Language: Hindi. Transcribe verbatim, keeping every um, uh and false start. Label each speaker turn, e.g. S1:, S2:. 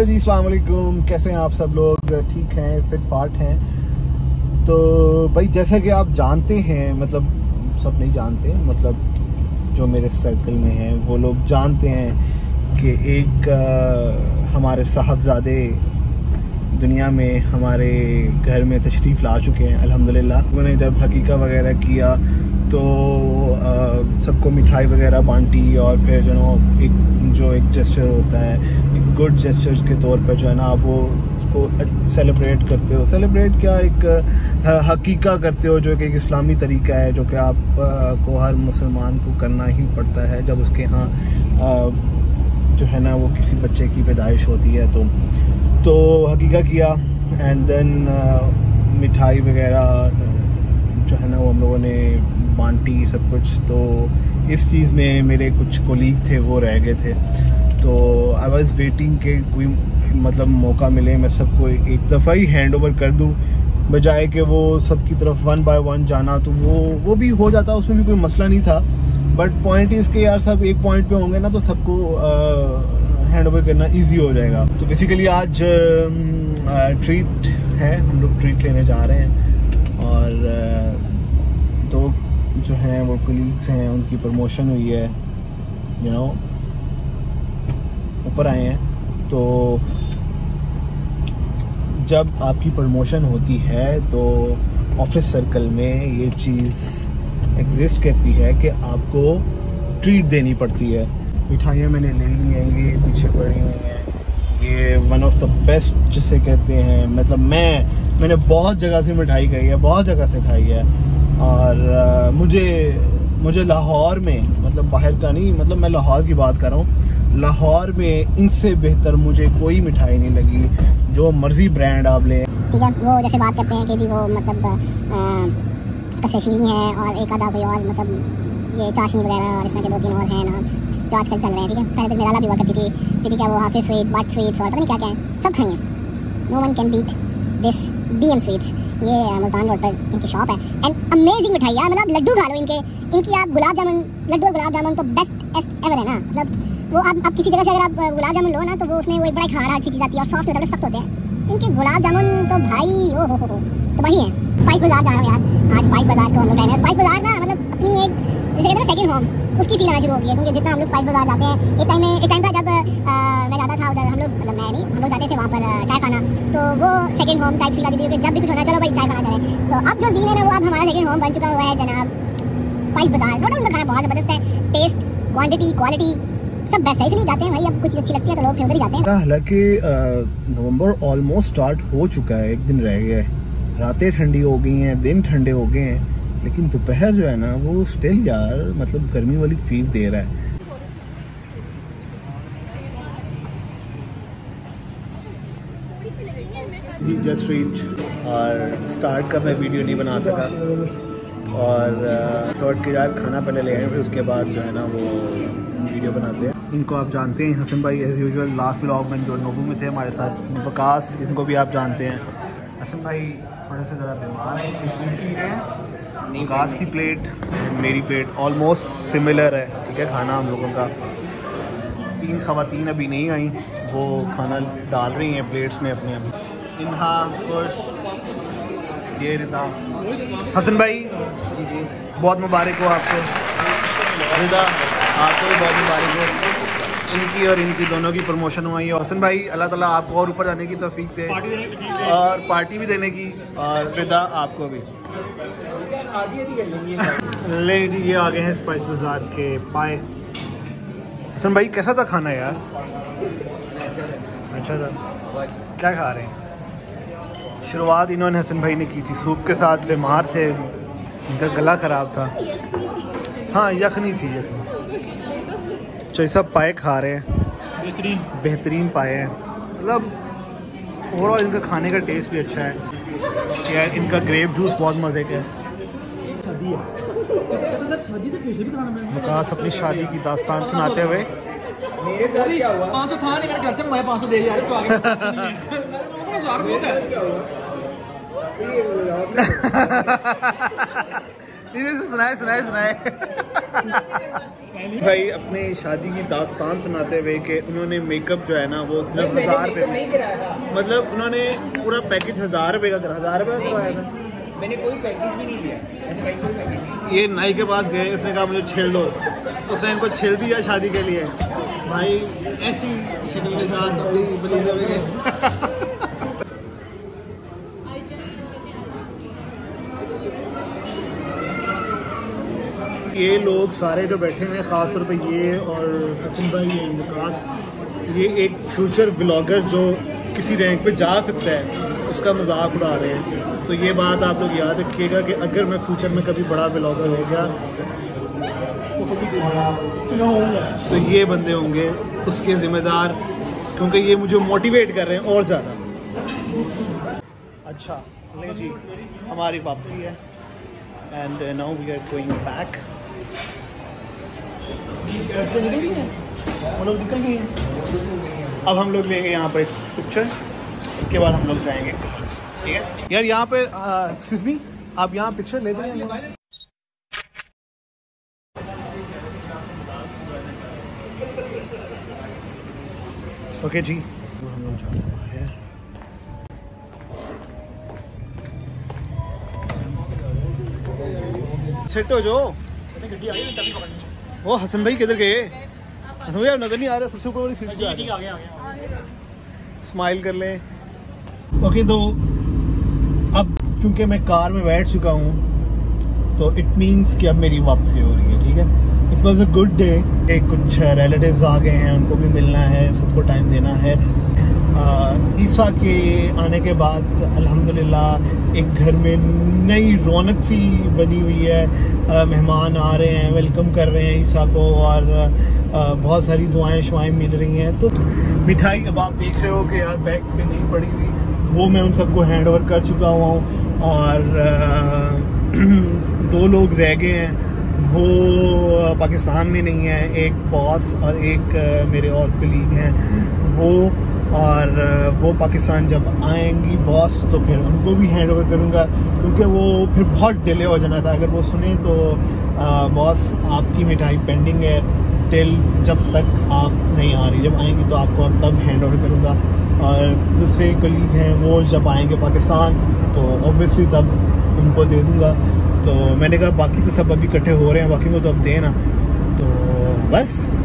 S1: हेलो जी, अस्सलाम वालेकुम। कैसे हैं आप सब लोग? ठीक हैं, फिट फाट हैं? तो भाई जैसा कि आप जानते हैं, मतलब सब नहीं जानते, मतलब जो मेरे सर्कल में हैं वो लोग जानते हैं कि एक आ, हमारे साहबजादे दुनिया में हमारे घर में तशरीफ़ ला चुके हैं अल्हम्दुलिल्लाह। उन्होंने जब हकीका वगैरह किया तो सबको मिठाई वगैरह बांटी और फिर जो नो एक जो एक जेस्चर होता है, एक गुड जेस्चर्स के तौर पर जो है ना, आप वो उसको सेलिब्रेट करते हो। सेलिब्रेट क्या, एक हकीका करते हो जो कि एक इस्लामी तरीका है, जो कि आप को हर मुसलमान को करना ही पड़ता है जब उसके यहाँ जो है ना वो किसी बच्चे की पैदाइश होती है। तो तो हकीका किया एंड देन मिठाई वगैरह जो है ना वो हम लोगों ने बांटी सब कुछ। तो इस चीज़ में मेरे कुछ कोलीग थे वो रह गए थे, तो आई वाज वेटिंग के कोई मतलब मौका मिले मैं सबको एक दफ़ा ही हैंड ओवर कर दूं, बजाय कि वो सब की तरफ वन बाय वन जाना। तो वो वो भी हो जाता, उसमें भी कोई मसला नहीं था, बट पॉइंट इज़ के यार सब एक पॉइंट पे होंगे ना तो सबको हैंड ओवर करना इजी हो जाएगा। तो बेसिकली आज ट्रीट है, हम लोग ट्रीट लेने जा रहे हैं और आ, तो जो हैं वो कोलीग्स हैं, उनकी प्रमोशन हुई है, यू नो ऊपर आए हैं। तो जब आपकी प्रमोशन होती है तो ऑफिस सर्कल में ये चीज़ एग्जिस्ट करती है कि आपको ट्रीट देनी पड़ती है। मिठाइयाँ मैंने ले ली हैं, ये पीछे पड़ी हुई हैं, ये वन ऑफ द बेस्ट जिसे कहते हैं, मतलब मैं मैंने बहुत जगह से मिठाई खाई है, बहुत जगह से खाई है और आ, मुझे मुझे लाहौर में, मतलब बाहर का नहीं, मतलब मैं लाहौर की बात कर रहा हूँ, लाहौर में इनसे बेहतर मुझे कोई मिठाई नहीं लगी। जो मर्जी ब्रांड आप लें,
S2: ठीक है। वो जैसे बात करते हैं कि जी वो मतलब कसेशीनी है और एक आधा कोई और मतलब ये चाशनी वगैरह और इस तरह के दो तीन और हैं ना जो आजकल चल रहे हैं, ठीक है। पहले तो निराला भी हुआ करती थी, फिर क्या वो हाफिज स्वीट, बट स्वीट्स और पता नहीं क्या क्या है, सब खाइए। No one can beat this B M sweets. ये मुल्तान रोड पर इनकी शॉप है एंड अमेजिंग मिठाई यार, मतलब लड्डू खा लो इनके इनकी आप गुलाब जामुन, लड्डू और गुलाब जामुन तो बेस्ट एवर है ना। मतलब वो आप आप किसी जगह से अगर आप गुलाब जामुन लो ना तो वो उसमें वो एक बड़ा खारा अच्छी चीज़ आती है और सॉफ्ट थोड़े सख्त होते हैं। इनके गुलाब जामुन तो भाई ओ हो हो हो तो वही है। स्पाइस बाजार जा रहा हूँ यार, आज स्पाइस बाजार को हम लोग गए हैं। स्पाइस बाजार ना मतलब अपनी एक जैसे कहते हैं सेकंड होम, उसकी फील आना शुरू हो गई है, क्योंकि जितना हम लोग स्पाइस बाजार जाते हैं, एक टाइम में एक टाइम था जब आ, मैं जाता था उधर, हम लोग मतलब मैं नहीं, हम लोग जाते थे वहाँ पर चाय खाना, तो वो सेकंड होम टाइप फील आती थी कि जब भी कुछ होना चलो भाई चाय खाना चले। तो अब जो दिन है ना वो अब हमारा सेकंड होम बन चुका हुआ है जनाब स्पाइस बाजार। नो डाउट खाना बहुत ज़बरदस्त है, टेस्ट, क्वान्टिटी, क्वालिटी सब बेस्ट है, इसलिए जाते हैं भाई। अब कुछ अच्छी लगती है तो लोग फिर उधर ही जाते हैं।
S1: हालांकि नवंबर ऑलमोस्ट स्टार्ट हो चुका है, एक दिन रह गया है, रातें ठंडी हो गई हैं, दिन ठंडे हो गए हैं, लेकिन दोपहर जो है ना वो स्टिल यार मतलब गर्मी वाली फील दे रहा है। जी जस्ट रीच और स्टार्ट का मैं वीडियो नहीं बना सका और थॉट के यार खाना पहले ले आए, फिर उसके बाद जो है ना वो वीडियो बनाते हैं। इनको आप जानते हैं, हसन भाई एज़ यूजुअल लास्ट व्लॉग में जो नोबू में थे हमारे साथ, वकास इनको भी आप जानते हैं। हसन भाई थोड़े से ज़रा बीमार हैं, इसलिए सूप पी रहे हैं। वकास की प्लेट मेरी प्लेट ऑलमोस्ट सिमिलर है, ठीक है। खाना हम लोगों का, तीन ख़वातीन अभी नहीं आई, वो खाना डाल रही हैं प्लेट्स में अपने। इन्हा खुश, ये रिदा, हसन भाई जी जी बहुत मुबारक हो आपको, रिदा आपको भी बहुत मुबारक हो। इनकी और इनकी दोनों की प्रमोशन हुई है। हसन भाई अल्लाह ताला आपको और ऊपर जाने की तौफीक दे और पार्टी भी देने की, और रिदा आपको भी। ले ये आ गए हैं स्पाइस बाजार के पाए। हसन भाई कैसा था खाना यार? अच्छा था, क्या खा रहे हैं? शुरुआत इन्होंने हसन भाई ने की थी सूप के साथ, बीमार थे, इनका गला ख़राब था। हाँ यखनी थी, यखनी। तो ये सब पाए खा रहे हैं, बेहतरीन बेहतरीन पाए हैं, मतलब ओवरऑल इनका खाने का टेस्ट भी अच्छा है यार। इनका ग्रेप जूस बहुत मज़े का है। वकास अपनी शादी की दास्तान सुनाते हुए
S3: मेरे साथ क्या हुआ? पाँच सौ था नहीं, मेरे घर से मैं पाँच सौ दे दिया इसको आगे।
S1: सुनाए सुनाए सुनाए भाई अपने शादी की दास्तान सुनाते हुए कि उन्होंने मेकअप जो है ना वो सिर्फ हजार रुपये, मतलब उन्होंने पूरा पैकेज हजार रुपये का हजार रुपये का करवाया था।
S3: मैंने कोई पैकेज भी नहीं लिया, मैंने भाई कोई पैकेज नहीं।
S1: ये नाई के पास गए, उसने कहा मुझे छेल दो, उसने इनको छेल दिया शादी के लिए। भाई ऐसी शक्ल के साथ बड़ी बड़ी ये लोग सारे जो बैठे हैं ख़ास तौर पे ये और हसन भाई एंड विकास, ये एक फ्यूचर ब्लॉगर जो किसी रैंक पे जा सकता है उसका मजाक उड़ा रहे हैं। तो ये बात आप लोग याद रखिएगा कि अगर मैं फ्यूचर में कभी बड़ा ब्लॉगर हो गया तो ये बंदे होंगे उसके ज़िम्मेदार, क्योंकि ये मुझे मोटिवेट कर रहे हैं और ज़्यादा। अच्छा नहीं जी, हमारी वापसी है and now we are going back. हम लोग निकल गए हैं, अब हम लोग लेंगे यहाँ पर पिक्चर, उसके बाद हम लोग जाएंगे, ठीक है यार। यहाँ पे एक्सक्यूज मी, आप यहाँ पिक्चर लेते हैं? ओके जी, हम लोग जा रहे हैं। सेट हो जो वो हसन भाई किधर गए? हसन भाई नजर नहीं आ रहा, सबसे ऊपर वाली सीट पे आ गया। स्माइल कर लें। ओके तो अब चूंकि मैं कार में बैठ चुका हूँ तो इट मीन्स कि अब मेरी वापसी हो रही है, ठीक है। It was a good day. एक कुछ रिलेटिव्स आ गए हैं, उनको भी मिलना है, सबको टाइम देना है। ईसा के आने के बाद अल्हम्दुलिल्लाह एक घर में नई रौनक सी बनी हुई है। आ, मेहमान आ रहे हैं, वेलकम कर रहे हैं ईसा को, और आ, बहुत सारी दुआएं शुआएं मिल रही हैं। तो मिठाई अब आप देख रहे हो कि यार बैग पे नहीं पड़ी हुई, वो मैं उन सबको हैंड ओवर कर चुका हुआ हूँ। और आ, दो लोग रह गए हैं, वो पाकिस्तान में नहीं है, एक बॉस और एक मेरे और कलीग हैं वो, और वो पाकिस्तान जब आएंगी बॉस तो फिर उनको भी हैंड ओवर करूँगा, क्योंकि वो फिर बहुत डिले हो जाना था। अगर वो सुने तो आ, बॉस आपकी मिठाई पेंडिंग है टिल जब तक आप नहीं आ रही, जब आएंगी तो आपको अब तब हैंड ओवर करूँगा। और दूसरे कलीग हैं वो जब आएंगे पाकिस्तान तो ऑब्वियसली तब उनको दे दूँगा। तो मैंने कहा बाकी तो सब अभी इकट्ठे हो रहे हैं, बाकी को तो अब देना। तो बस